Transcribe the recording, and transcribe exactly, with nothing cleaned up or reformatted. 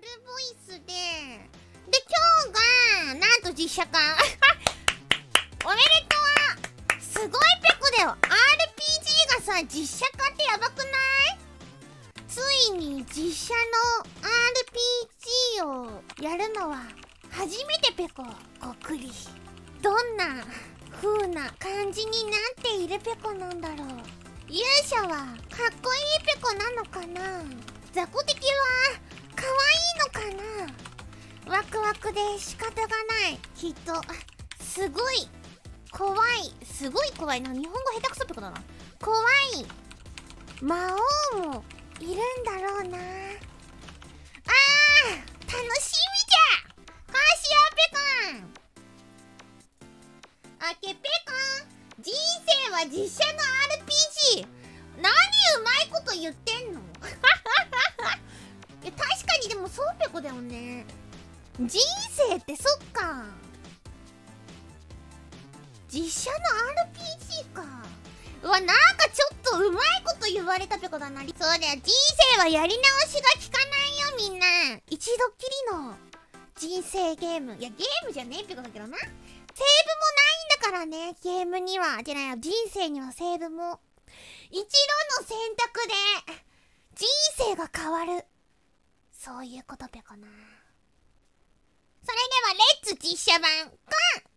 ボイスで、で、今日が、なんと実写化。おめでとう。すごいペコだよ。アールピージー がさ、実写化ってやばくない？ついに実写の アールピージー をやるのは初めてペコ。ごっくり。どんな風な感じになっているペコなんだろう。勇者はかっこいいペコなのかな？雑魚敵はかわいいのかな？ワクワクで仕方がない。きっとすごい怖い、すごい怖いな。日本語下手くそペコだな。怖い魔王もいるんだろうな。あー、楽しみじゃ。ハーシアペコン、あけペコン、人生は実写の アールピージー。何うまいこと言ってんの？いや確かにでもそうペコだよね。人生ってそっか、実写の アールピージー か。うわ、なんかちょっとうまいこと言われたペコだな。そうだよ、人生はやり直しが効かないよみんな。一度きりの人生ゲーム。いやゲームじゃねえペコだけどな。セーブもないんだからね、ゲームには。じゃない、人生にはセーブも。一度の選択で人生が変わる、そういうことペコな。それではレッツ実写版ゴン。